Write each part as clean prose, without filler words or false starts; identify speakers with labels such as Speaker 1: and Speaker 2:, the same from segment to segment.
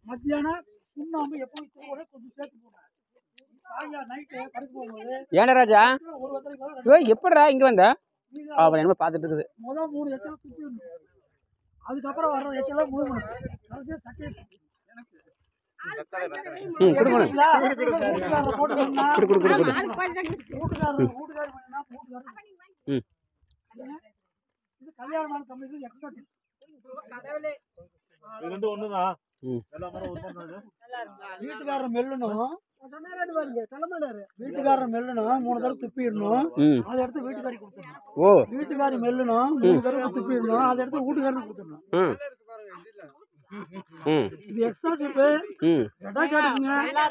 Speaker 1: மத்தியானம் சுண்ணாம்பு எப்பவும் கொஞ்சம் சேர்த்து போடுறேன். சாயங்காலம் நைட்டு படுக்க போகும்போது
Speaker 2: ஏன்டா ராஜா
Speaker 1: ஒரு வத்தலைக்கு
Speaker 2: எப்படிடா இங்கே வந்த அவன் என்ன பார்த்துட்டு இருக்குது.
Speaker 1: முதல் 3 எச்சல் துப்பிடணும். அதுக்கப்புறம் வர்ற எச்செல்லாம் முழுங்கணும். கல்யாணமான தம்பிக்கு எக்ஸ்ட்ரா வீட்டுக்காரர் மெல்லணும். வீட்டுக்காரர் மெல்லணும் 3 தடவை துப்பிடணும். அதை எடுத்து வீட்டுக்காரி கொடுத்துடணும். வீட்டுக்காரி மெல்லணும் 3 தடவை துப்பிடணும். அதை எடுத்து வீட்டுக்காரருக்கு கொடுத்துடணும். இது எக்ஸ்ட்ரா டிப்பு. எடா கேட்டுங்க.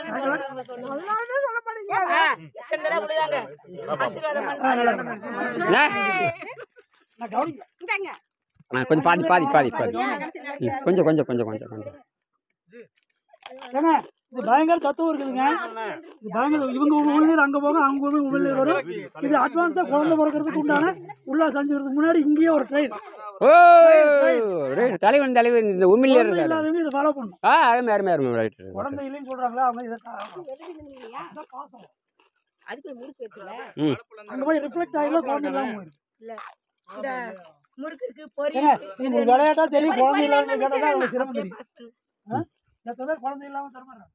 Speaker 2: கொஞ்சம் பாதி பாதி பாதி பாதி கொஞ்சம் கொஞ்சம் கொஞ்சம் கொஞ்சம் கொஞ்சம்
Speaker 1: ஏங்க இது பயங்கர தத்துவம் இருக்குதுங்க. இது பயங்கர இவங்க உமிழ்நீர் அங்கே போக அவங்க உமிழ்நீர் வரும். இது அட்வான்ஸாக குழந்தை பிறக்கிறதுக்கு உண்டான உள்ளா செஞ்சுக்கிறதுக்கு முன்னாடி இங்கேயே ஒரு ட்ரெயின்.
Speaker 2: தலைவன் தலைவன் இந்த உமிழ்நீர்
Speaker 1: இல்லாதவங்க இதை ஃபாலோ பண்ணணும்.
Speaker 2: அருமை அருமை அருமை
Speaker 1: குழந்தை இல்லைன்னு சொல்கிறாங்களா அவங்க இதை பாசம் அங்கே போய் ரிஃப்ளெக்ட் ஆகிடும். குழந்தை இல்லாமல் விளையாட்டா தெரியும். குழந்தை இல்லாத கேட்டால் அவங்க சிரமம் தெரியும். எத்தனை பேர் குழந்தை இல்லாமல் தரமாட்டாங்க.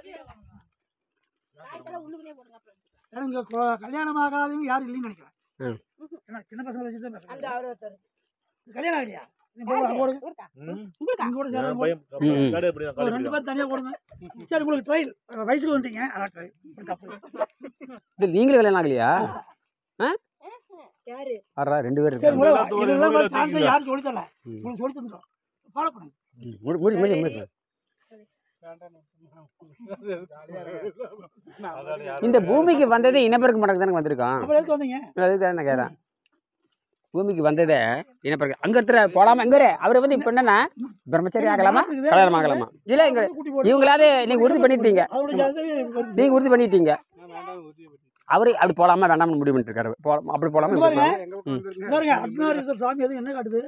Speaker 1: எனக்கு கல்யாணம் ஆகாதவங்க யாரும் இல்லைன்னு நினைக்கிறேன். சின்ன பசங்களை வச்சு தான் கல்யாணம் ஆகலையா? 2 பேர் தனியாக போடுங்க. சரி உங்களுக்கு ட்ரையல் வயசுக்கு வந்துட்டீங்க. அதான் ட்ரையல்.
Speaker 2: நீங்களும் கல்யாணம் ஆகலையா? 2 பேர்
Speaker 1: யாரும் சொல்லி தரல. உங்களுக்கு சொல்லி தந்துடும். ஃபாலோ பண்ணுங்க.
Speaker 2: இந்த பூமிக்கு வந்ததே இனப்பெருக்க மடங்கு தானே வந்திருக்கான். அதுதான் கேட்கறேன். பூமிக்கு வந்ததே இனப்பெருக்க அங்க இருக்கிற போலாமா இங்க அவரை வந்து இப்ப என்னன்னா பிரம்மச்சரி ஆகலாமா கல்யாணம் ஆகலாமா இல்ல இங்க இவங்களாவது நீங்க உறுதி பண்ணிட்டீங்க. நீங்க உறுதி பண்ணிட்டீங்க. அவரு அப்படி போலாமா வேண்டாம்னு முடிவு பண்ணிட்டு இருக்காரு. அப்படி போலாமா
Speaker 1: அர்த்தநாரீஸ்வரர் சாமி அது என்ன காட்டுது?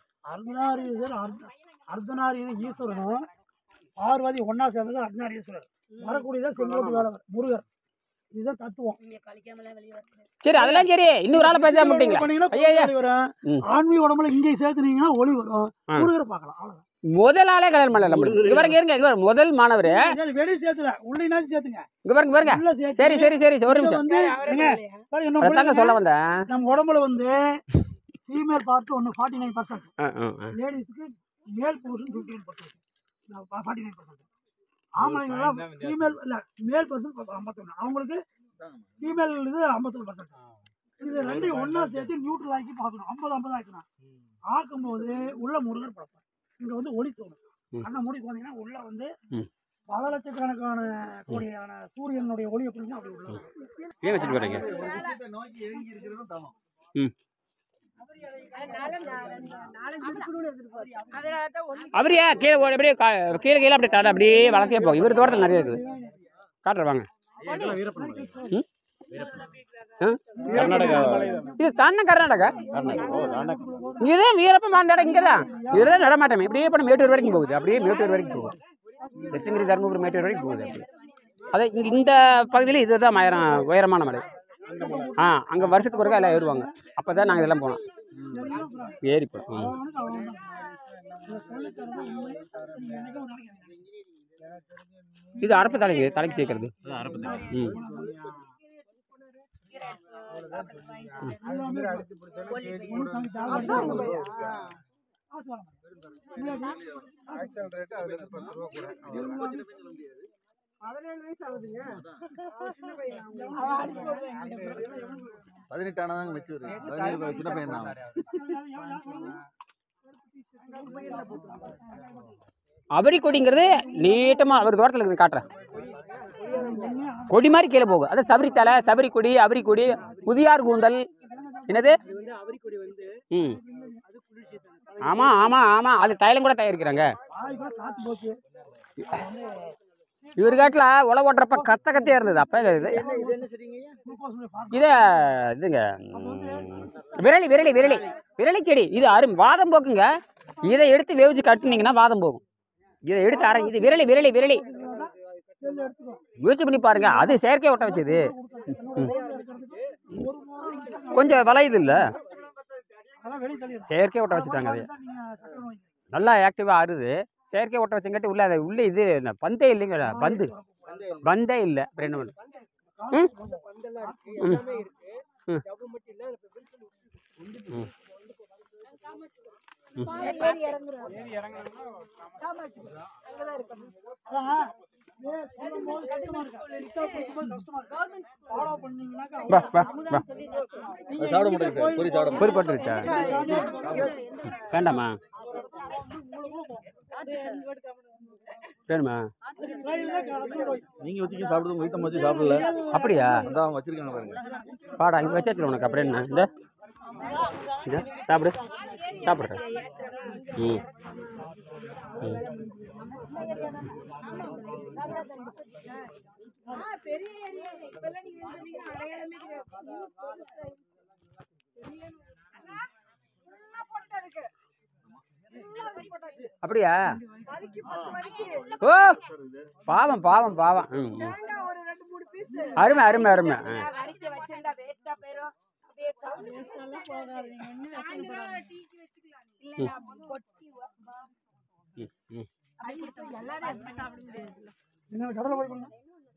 Speaker 1: அர்த்தநாரீஸ்வரர் ஈஸ்வரனும் பார்வதி ஒன்னா சேர்ந்தது அர்த்தநாரீஸ்வரர். வரக்கூடியதான் செங்கோட்டு வேலை முருகர். இதுதான் தத்துவம்.
Speaker 2: சரி அதெல்லாம் சரி. இன்னொரு ஆளை பேச மாட்டீங்களா?
Speaker 1: ஆன்மீக உடம்புல இங்கே சேர்த்துனீங்கன்னா ஒளி வரும். முருகரை பார்க்கலாம்.
Speaker 2: முதல் ஆளே கல்யாணம் பண்ணல நம்மளுக்கு. இங்க பாருங்க இருங்க முதல் மாணவர்
Speaker 1: வெளியே சேர்த்துல உள்ளினாச்சு சேர்த்துங்க.
Speaker 2: இங்க பாருங்க பாருங்க. சரி சரி சரி ஒரு நிமிஷம் சொல்ல வந்தேன்.
Speaker 1: நம்ம உடம்புல வந்து ஃபீமேல் பார்ட் 49%. லேடிஸ்க்கு மேல் போர்ஷன் 59%. 49%. ஆம்பளைங்கெல்லாம் ஃபீமேல் இல்லை மேல் பர்சன் 51. அவங்களுக்கு ஃபீமேல் இது 51%. இது ரெண்டையும் ஒன்றா சேர்த்து நியூட்ரல் ஆக்கி பார்க்கணும். 50-50 ஆக்கணும். ஆக்கும்போது உள்ள முருகர் பார்ப்பேன். இங்கே வந்து ஒளி தோணும். கண்ணை மூடி பார்த்தீங்கன்னா உள்ள வந்து பல லட்சக்கணக்கான கோடியான சூரியனுடைய ஒளி எப்படின்னா அப்படி உள்ள
Speaker 2: வச்சுட்டு வரீங்க. அவரையா கீழே அப்படியே கீழே கீழே அப்படியே கடை அப்படியே வளர்த்தே போகும். இவர் தோட்டத்தில் நிறைய இருக்குது. காட்டுறவாங்க.
Speaker 3: கர்நாடகா
Speaker 2: இது தானே கர்நாடகா. இதுதான் வீரப்பம் அந்த இடம் இங்கே தான். இதுதான் நடமாட்டமே இப்படியே பண்ண மேட்டூர் வரைக்கும் போகுது. அப்படியே மேட்டூர் வரைக்கும் போகுது. கிருஷ்ணகிரி தருமபுரி மேட்டூர் வரைக்கும் போகுது. அப்படி அதே இங்கே இந்த பகுதியில் இதுதான் உயரமான மலை. அங்கே வருஷத்துக்கு ஒருக்கா எல்லாம் ஏறுவாங்க. அப்போ தான் நாங்கள் இதெல்லாம் போனோம். ஏறி போனோம். இது அரப்பு தலைக்கு சேர்க்கறது. அவரி கொடிங்கிறது நீட்டமா அவர் தோட்டத்தில் இருக்குது. காட்டுறேன். கொடி மாதிரி கீழே போகும். அது சவரி தலை, சவரி கொடி, அவரி கொடி, புதியார் கூந்தல். என்னது? ஆமா ஆமா ஆமா அது தைலம் கூட தயாரிக்கிறாங்க. இவர் காட்டில் உழவு ஓட்டுறப்ப கத்தையா இருந்தது. அப்போ இதுங்க விரலி விரலி விரலி விரலி செடி. இது வாதம் போக்குங்க. இதை எடுத்து வேவிச்சு கட்டுனீங்கன்னா வாதம் போகும். இதை எடுத்து அரை இது விரலி விரலி விரலி
Speaker 1: செல்லு எடுத்துக்கோ.
Speaker 2: முயற்சி பண்ணி பாருங்க. அது செயற்கை ஒட்ட வச்சது. கொஞ்சம் வளையுது இல்லை,
Speaker 1: அதெல்லாம் வெளியே தள்ளிடுறேன்.
Speaker 2: செயற்கை ஒட்ட வச்சுட்டாங்க. அது
Speaker 1: நீங்க சக்கரை வாங்கிக்கோங்க.
Speaker 2: நல்லா ஆக்டிவாக ஆறுது. செயற்கை ஒட்ட வச்சுங்காட்டி உள்ள அதை உள்ளே இது பந்தே இல்லைங்க, பந்தே இல்லை. அப்புறம் என்ன பண்ணு? ம் ம் ம்
Speaker 1: அதான் சொல்லும்போது கஷ்டமா இருக்கு. ஸ்ட்ரிக்டா கொடுக்கும்போது கஷ்டமா இருக்கு. ஃபாலோ பண்ணீங்கன்னாக்கா
Speaker 2: வா வா வா
Speaker 1: நீங்க
Speaker 3: சாப்பிட மாட்டேங்க சார், பொரி சாப்பிட
Speaker 2: பொறி போட்டுருச்சா? வேண்டாமா? வேணுமா?
Speaker 3: நீங்க வச்சுக்க சாப்பிடுறது உங்க வீட்டை வச்சு சாப்பிடல.
Speaker 2: அப்படியா?
Speaker 3: அதான் அவங்க வச்சிருக்காங்க பாருங்க.
Speaker 2: பாடா இங்கே வச்சாச்சு உனக்கு. அப்புறம் என்ன? இந்த இந்த சாப்பிடு சாப்பிட்றேன். ம் ம் அப்படியா? ஓ பாவம் பாவம் பாவம். ம் ம். அருமை அருமை அருமை.
Speaker 1: என்ன கடலை போய் பண்ணுங்க.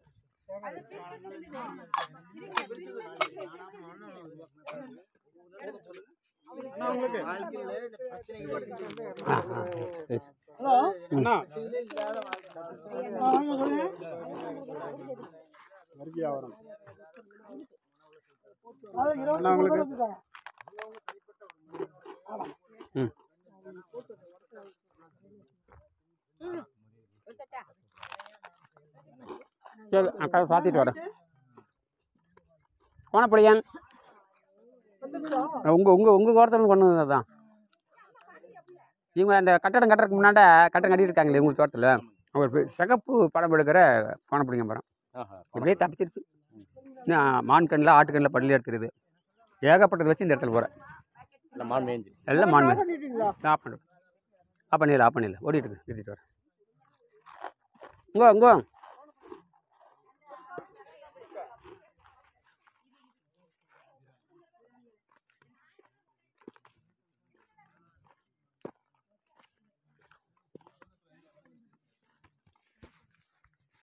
Speaker 1: ஹலோ
Speaker 2: அண்ணா
Speaker 1: வாங்க சொல்லுங்க. அது 20 கொடுத்துட்டாங்க.
Speaker 2: ம் சரி அக்கா சாத்திட்டு வரேன். கோணப்படியான் உங்கள் தோட்டத்தில் கொண்டு வந்தது தான். இவங்க அந்த கட்டடம் கட்டுறதுக்கு முன்னாடி கட்டடம் கட்டியிருக்காங்களே உங்கள் தோட்டத்தில், அவங்க சிகப்பு படம் எடுக்கிற கோணப்படிங்க மரம் இப்படியே தப்பிச்சிருச்சு. மான் கண்ணில் ஆட்டுக்கண்ணில் பள்ளியில் எடுத்துருது. ஏகப்பட்டது வச்சு இந்த இடத்துல போகிறேன்.
Speaker 3: எல்லாம் மான் மேய்ஞ்சி
Speaker 2: எல்லாம் மான் ஆஃப் பண்ணு. ஆஃப் பண்ணிடல ஓடிட்டு இருக்கு. எடுத்துகிட்டு வரேன். இங்கோ